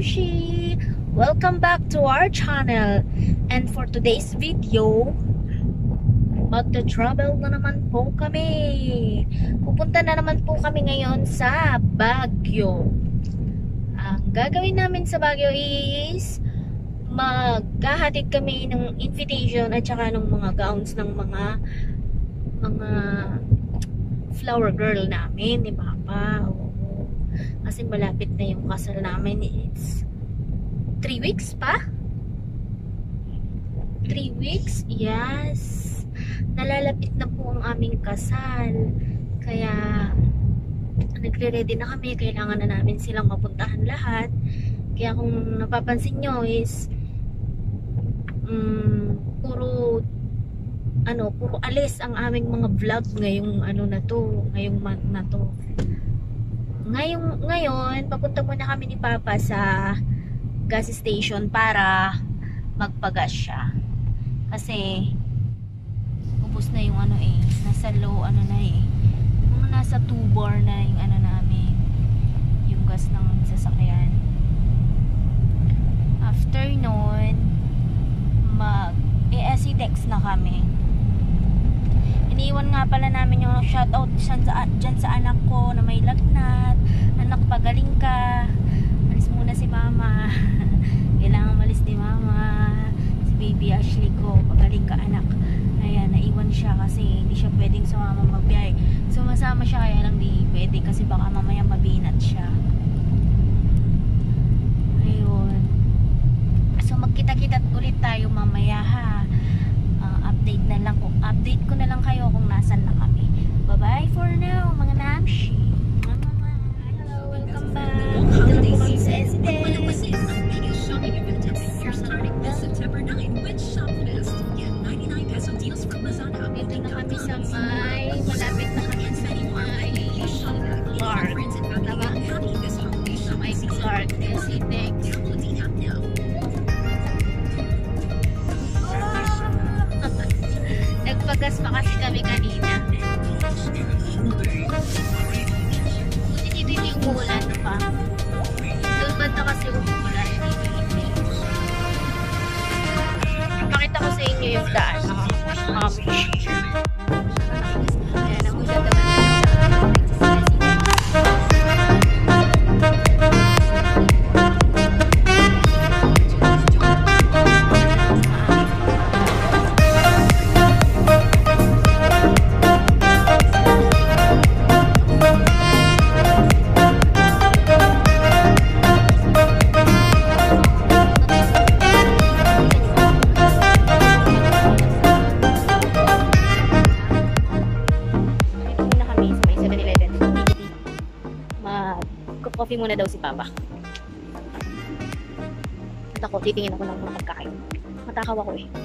Namshi! Welcome back to our channel. And for today's video, magta-travel na naman po kami. Pupunta na naman po kami ngayon sa Baguio. Ang gagawin namin sa Baguio is maghahatid kami ng invitation at saka ng mga gowns ng mga flower girl namin ni Papa. Kasi malapit na yung kasal namin. It's 3 weeks pa? 3 weeks? Yes. Nalalapit na po ang aming kasal. Kaya nagre-ready na kami. Kailangan na namin silang mapuntahan lahat. Kaya kung napapansin nyo is puro alis ang aming mga vlog ngayong ngayong month na to. Ngayon, papunta muna kami ni Papa sa gas station para magpagas siya. Kasi ubos na yung nasa low na mga nasa 2 bar na yung namin, yung gas ng sasakyan. After nun, mag-ESC-text na kami. Iniwan nga pala namin yung shoutout dyan sa anak ko na may lagnat. Anak, pagaling ka. Malis muna si Mama. Kailangan malis ni Mama. Si baby Ashley ko, pagaling ka anak. Ayan, naiwan siya kasi hindi siya pwedeng sumama magbiyahe. Sumasama siya kaya lang di pwede kasi baka mamaya mabinat siya. Ayun. So magkita-kita ulit tayo mamaya ha. Update ko na lang kayo kung nasan na kami. Bye-bye for now, mga Namshi. Hello, welcome back. Dito na po kami sa SDS. Dito na kami sa malapit na kami sa park. Tama? Sa may park. SCTEX. Nagpagas pa kasi kami kanina. Buti dito hindi umuulan pa. Doon banda kasi umuulan. Pakita ko sa inyo yung daan. Ayan, ang ulan naman. Coffee muna daw si Papa. At ako, titingin ako ng mga pagkain. Matakaw ako eh.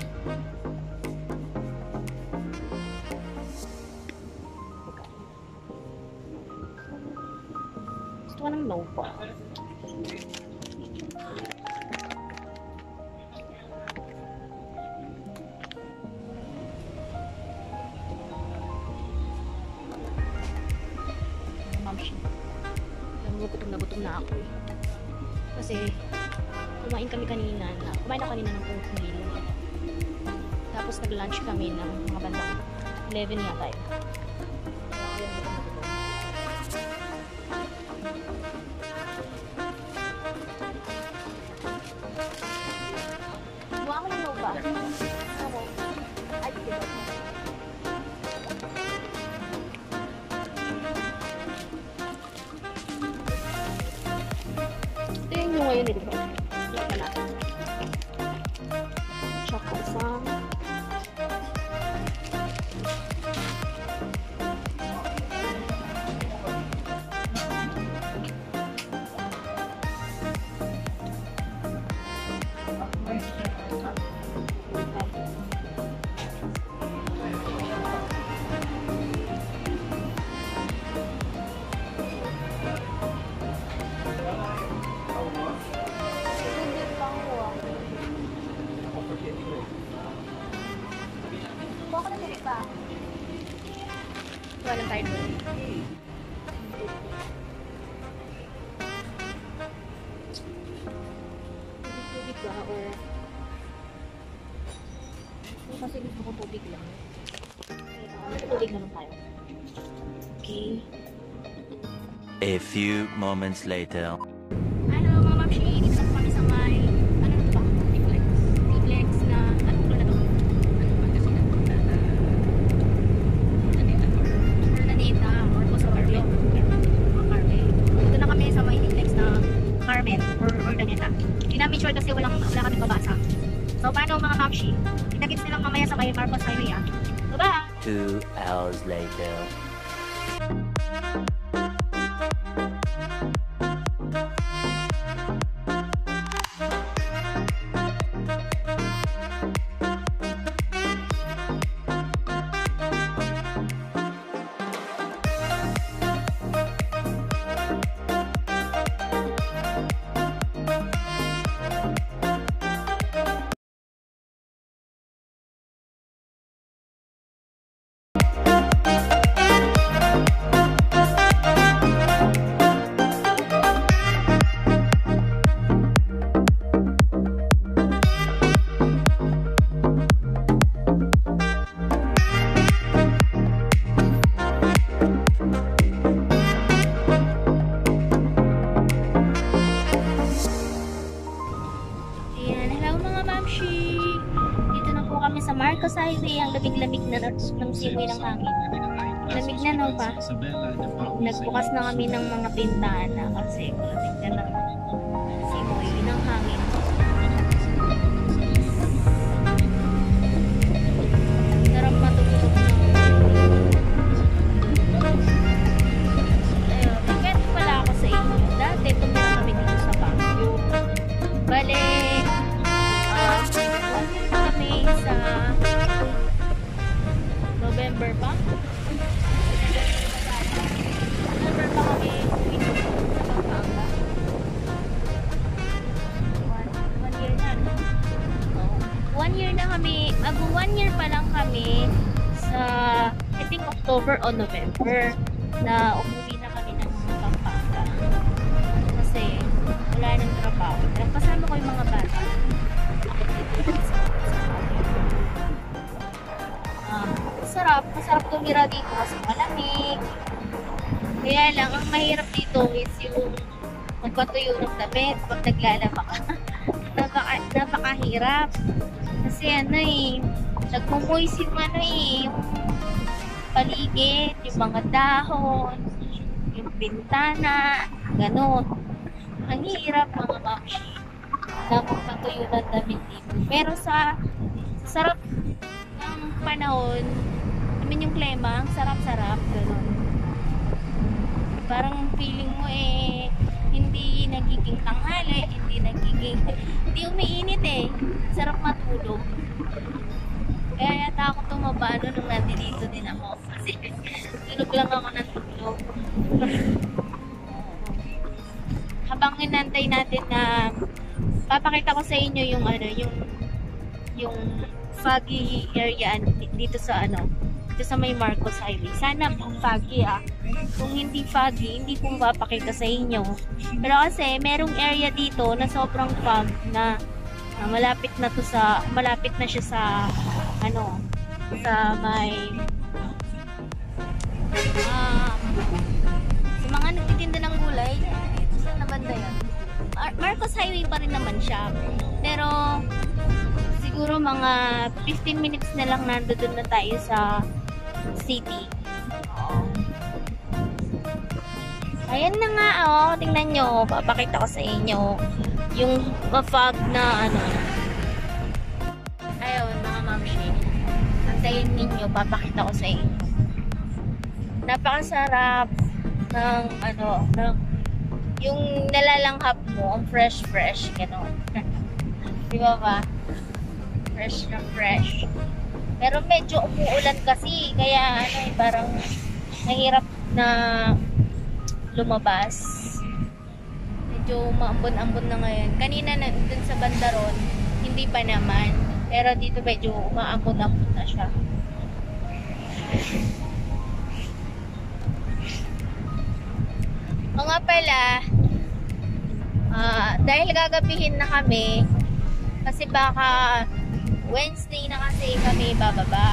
Gusto ko ng low po. Gutom na ako eh. Kasi kumain ako kanina ng oatmeal. Tapos nag-lunch kami ng mga bandang 11 yata eh. Buwa ako ng loba. Ako. Ay, diba? Ngayon dito. Yan na. Tsaka isang walang tayo doon. ba? Or kasi gusto ko tubig lang. Okay, tubig naman tayo. Okay. A few moments later. Ano mga mamshi, dito na kami sa may, ano ba? Triplex. Triplex na, ano ba na to? Ano ba kasi na? Urdaneta or Costa Carmen. Carmen. Dito na kami sa may triplex na Carmen or Urdaneta. Hindi namin sure kasi wala kami babasa. So paano mga mamshi? Kita-kits nilang mamaya sa may Marcos Highway ah. Bye-bye! 2 hours later. Sa Marcos Highway, ang lamig-lamig na ng simoy ng hangin. Lamig na no ba? Nagbukas na kami ng mga bintana kasi lamig na ng simoy ng hangin. Sarap matulog na. Ayun, nagkwento pala ako sa inyo. Dati tumira kami dito sa Baguio. Bale, sa November pa? November pa kami dito sa Pampanga. One year na, no? Oh, 1 year na kami, 1 year pa lang kami sa, I think October o November na umuwi na kami ng Pampanga. Kasi wala nang trabaho. Kasama ko yung mga bata. Masarap tumira dito kasi malamig. Kaya lang, ang mahirap dito is yung magpatuyo ng damit pag naglalaba ka. Napakahirap. Kasi ano nagmumoist yung yung paligid, yung mga dahon, yung bintana, ganun. Ang hirap mga mamshi na magpatuyo ng damit dito. Pero sa sarap ng panahon, yung klima, ang sarap-sarap, gano'n. Parang feeling mo hindi nagiging tanghali, hindi umiinit sarap matulog. Kaya yata ako tumaba nung nandito din ako. Kasi tulog lang ako ng tulog. Habang inantay natin na papakita ko sa inyo yung foggy area dito sa dito sa may Marcos Highway. Sana foggy Kung hindi foggy, hindi ko mapapakita sa inyo. Pero kasi merong area dito na sobrang fog na malapit na siya sa sa may sa mga nagtitinda ng gulay. Saan na banda yan? Marcos Highway pa rin naman siya. Pero siguro mga 15 minutes na lang nandoon na tayo sa city. Ayan na nga, tingnan nyo, papakita ko sa inyo yung fog na ayun mga mamshi, antayin ninyo, papakita ko sa inyo. Napakasarap ng yung nalalanghap mo, ang fresh gano'n. Di ba? Fresh na fresh. Pero medyo umuulan kasi, kaya parang nahirap na lumabas. Medyo maambon-ambon na ngayon. Kanina dun sa bandaron, hindi pa naman. Pero dito medyo umaambon-ambon na siya. Mga pala, dahil gagabihin na kami, Kasi baka Wednesday na kasi kami bababa.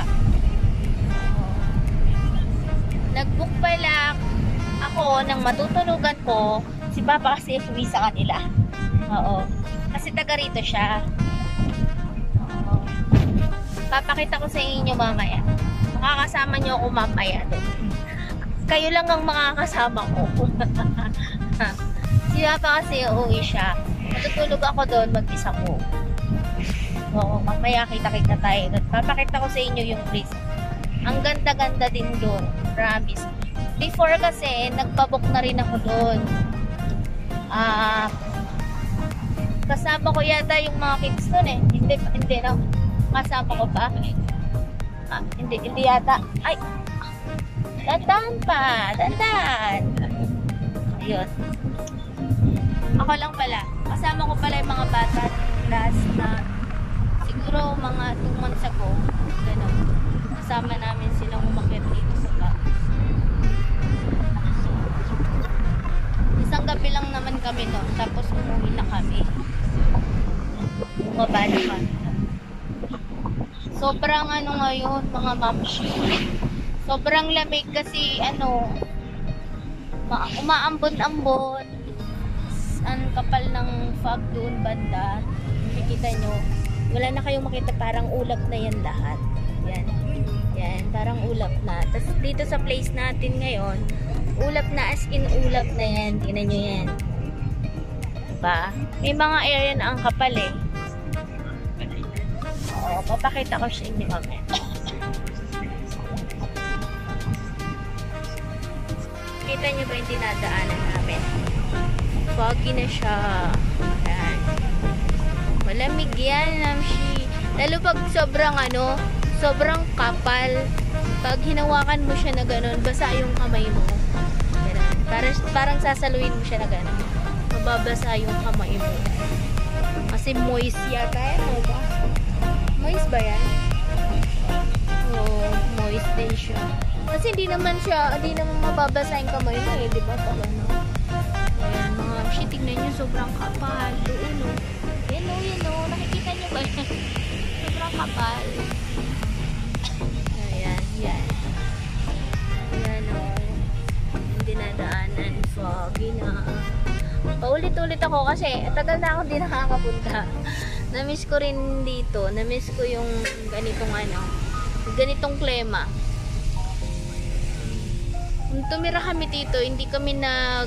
Nag-book pala ako ng matutulugan ko. Si Papa kasi uwi sa kanila. Oo. Kasi taga rito siya. Oo. Papakita ko sa inyo mamaya. Makakasama niyo ako mamaya doon. Kayo lang ang makakasama ko. Si Papa kasi uuwi siya. Matutulog ako doon mag-isa ko. Oo, mamaya kita-kita tayo. Papakita ko sa inyo yung place. Ang ganda-ganda din doon. Promise. Before kasi, nagpabook na rin ako doon. Kasama ko yata yung mga kids doon eh. Hindi na. Kasama ko pa. Hindi yata. Ay! Dandan pa! Dandan! Ayun. Ako lang pala. Kasama ko pala yung mga bata last na siguro mga 2 months ago. Ganun. Kasama namin silang umakyat dito sa bus. Isang gabi lang naman kami doon. Tapos umuwi na kami. Bumaba na kami. Sobrang ano ngayon, mga mamshi. Sobrang lamig kasi umaambon-ambon. Ang kapal ng fog doon banda. Makikita nyo. Wala na kayong makita, parang ulap na yan lahat. Yan. Yan, parang ulap na. Tapos dito sa place natin ngayon, ulap na, as in ulap na yan. Tingnan nyo yan. Diba? May mga area na ang kapal eh. Oo, papakita ko siya inyo mamaya. Kita nyo ba yung dinadaanan namin? Foggy na siya. Ayan. Malamig yan, namshi. Lalo pag sobrang kapal. Pag hinawakan mo siya na gano'n, basa yung kamay mo. Ganun. Parang sasaluin mo siya na gano'n. Mababasa yung kamay mo. Kasi moist yata yan, ba? Moist ba yan? Oo, moist din siya. Kasi hindi naman mababasa yung kamay mo eh, di ba? Pag ano. Ayan, mga shit, tignan nyo, sobrang kapal. Doon, no? Yan, no? Nakikita nyo ba yan? Sobrang kapal. Ayan, yan. Ayan, no? Yung dinadaanan, foggy na. Paulit-ulit ako kasi tagal na ako din nakakapunta. Na-miss ko rin dito. Na-miss ko yung ganitong klima. Nung tumira kami dito, hindi kami ang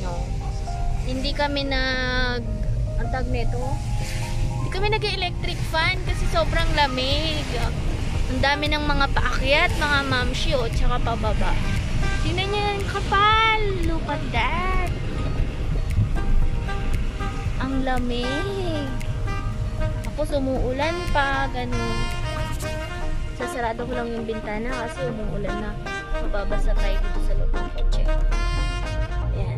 tag nito, hindi kami nag-electric fan kasi sobrang lamig. Ang dami ng mga paakyat, mga mamshi, tsaka pababa. Tingnan niyo yung kapal. Look at that. Ang lamig. Tapos umuulan pa, ganun. Sasarado ko lang yung bintana kasi umuulan na. Mababasa tayo dito sa loob ng kotse. Ayan.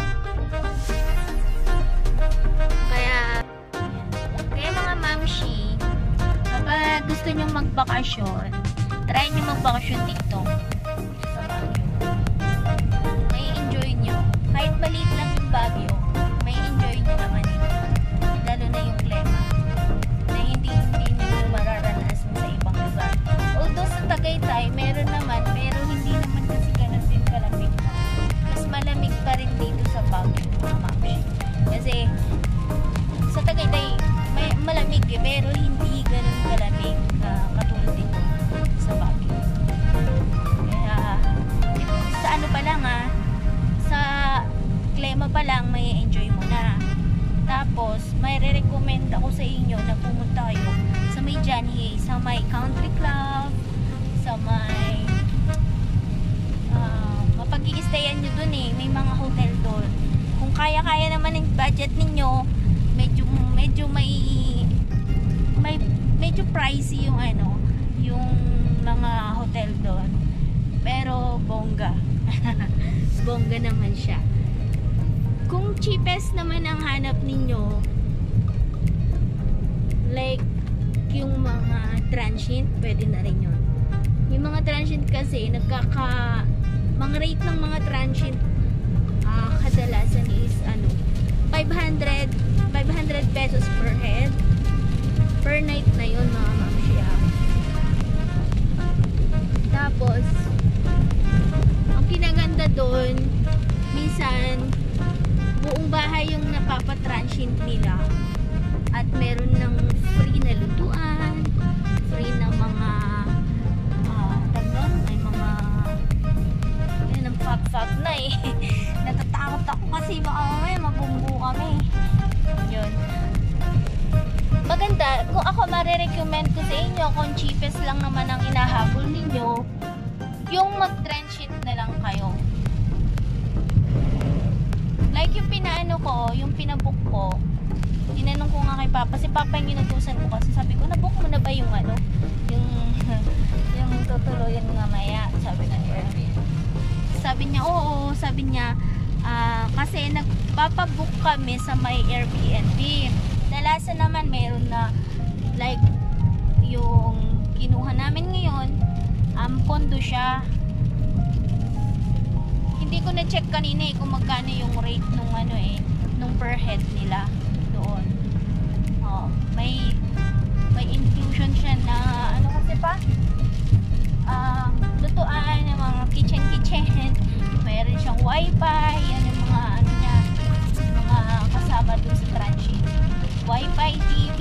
Kaya mga mamshi, kapag gusto nyo magbakasyon, try nyo magbakasyon dito. Sa Baguio. May enjoy nyo. Kahit maliit lang yung Baguio, may enjoy nyo naman ito. Lalo na yung klima. Na hindi nyo mararanasan sa ibang lugar. Although sa Tagaytay, meron naman, pero hindi naman kasi ganun din kalamig. Mas malamig pa rin dito sa Baguio, mga mamshi. Kasi sa Tagaytay, may malamig eh, pero hindi ganun kalamig katulad dito sa Baguio. Kaya sa ano pa lang sa klima pa lang may enjoy mo na. Tapos may re-recommend ako sa inyo na pumunta kayo sa may Janhi, sa may country club, sa may mapag-i-stayan nyo dun eh, may mga hotel dun. Kung kaya-kaya naman yung budget ninyo, medyo pricey yung yung mga hotel doon, pero bongga. Bongga naman siya. Kung cheapest naman ang hanap ninyo, like yung mga transient, pwede na rin yun. Yung mga transient kasi mga rate ng mga transient kadalasan is 500 pesos per head. Per night na yun mga mamshi. Tapos, ang kinaganda doon, minsan, buong bahay yung napapatransient nila. At meron ng free na lutuan, free na mga may mga ng fak-fak na eh. Natatakot ako kasi baka mamaya mabumbu kami. Yun. Maganda, kung ako marirecommend ko sa inyo, kung cheapest lang naman ang inahabol ninyo, yung mag-transient na lang kayo. Like yung pinaano ko, yung pinabook ko, tinanong ko nga kay Papa, si Papa yung inutusan ko kasi sabi ko, nabook mo na ba yung ano? Yung tutuloyan nga maya, sabi ng Airbnb. Sabi niya, oo, sabi niya, kasi nagpapabook kami sa may Airbnb. Dalasan naman meron na like yung kinuha namin ngayon, condo siya. Hindi ko na check kanina kung magkano yung rate nung nung per head nila doon. Oh, may inclusion siya na kasi pa? Lutuan, yung mga kitchen. Mayroon siyang wifi, yan yung mga niya, mga kasama doon sa transient. Wi-Fi, TV,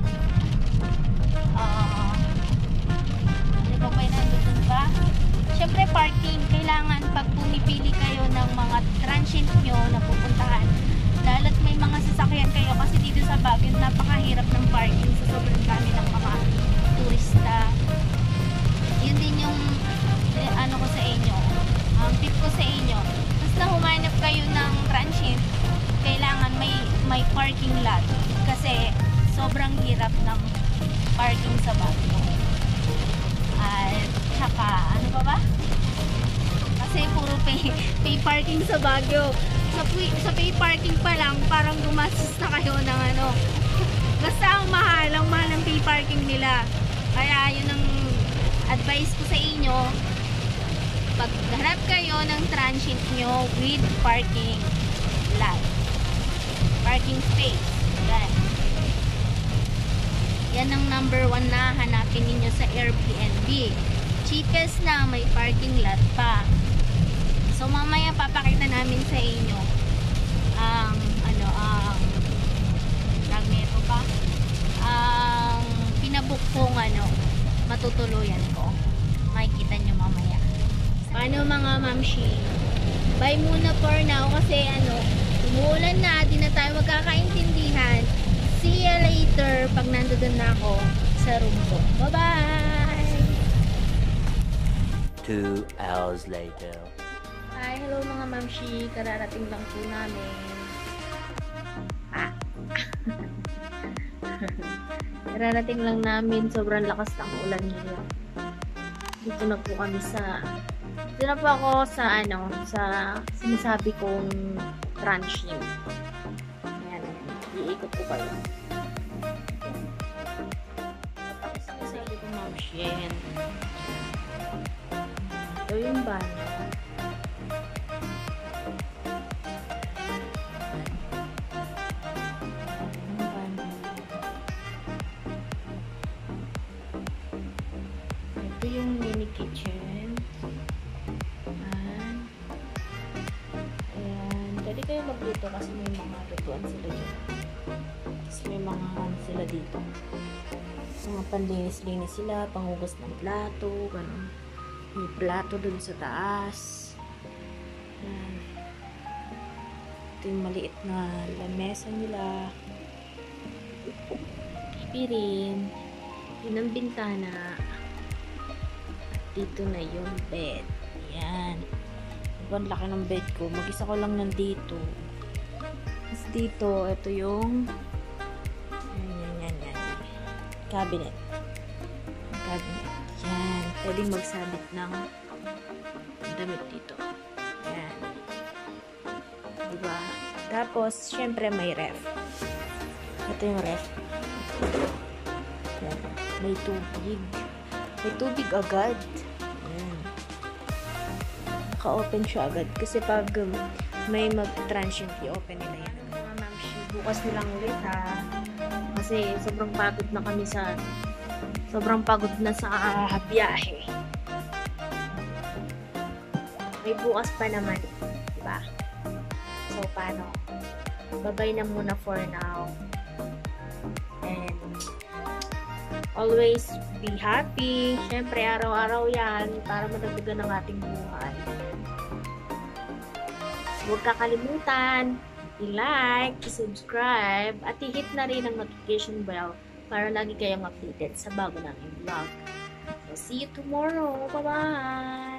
ano ba ba yung nandun ba? Siyempre parking, kailangan pag pumipili kayo ng mga transient nyo na pupuntahan, lalo't may mga sasakyan kayo kasi dito sa Baguio napakahirap ng parking sa sobrang dami ng mga turista. Yun din yung ko sa inyo, tip ko sa inyo, basta humanap kayo ng transient, kailangan may parking lot kasi sobrang hirap ng parking sa Baguio. At saka ano ba? Kasi puro pay parking sa Baguio. Sa pay parking pa lang parang gumastos na kayo ng basta ang mahal ng pay parking nila. Kaya yun ang advice ko sa inyo, paghanap kayo ng transient nyo with parking lot, parking space. Yan ang number 1 na hanapin ninyo sa Airbnb. Cheapest na, may parking lot pa. So mamaya papakita namin sa inyo ang pinabook kong matutuluyan ko. Makikita nyo mamaya. Paano mga mamshi? Bye muna for now kasi umuulan na, di na tayo magkakaintindihan. See you later pag nandoon na ako sa room ko. Bye-bye! 2 hours later. Hi, hello mga mamshi. Kararating lang po namin. Kararating lang namin. Sobrang lakas ng ulan ngayon. Dito na po kami dito na po ako sa sinasabi kong transient. Ayan. Iikot ko kayo. Sinasabi kong mamshin. Ito yung banyo. Ito yung mini kitchen. Ayan. Pwede kayo magluto kasi may mga lutuan sila dito. Kasi may mga sila dito. Mga panlinis-linis sila, panghugas ng plato, ganun. May plato dun sa taas. Ayan. Ito yung maliit na lamesa nila. TV rin. Yun ang bintana. Dito na yung bed. Ayan. Ang laki ng bed ko. Mag-isa ko lang nandito. Tapos dito, ito yung yan. Cabinet. Yan. Pwedeng magsabit ng damit dito. Yan. Diba? Tapos, syempre may ref. Ito yung ref. Yan. May tubig. May tubig agad. Yan. Naka-open siya agad. Kasi pag may mag-transient, i-open nila yan. Mga mamshi, bukas nilang ulit ha. Kasi Kasi sobrang pagod na kami sobrang pagod na sa biyahe. May bukas pa naman, diba? So, paano? Bye-bye na muna for now. And always be happy. Siyempre, araw-araw yan para madagdagan ng ating buhay. Huwag kakalimutan i-like, i-subscribe, at i-hit na rin ang notification bell para lagi kayong updated sa bago naming vlog. So, see you tomorrow. Bye-bye!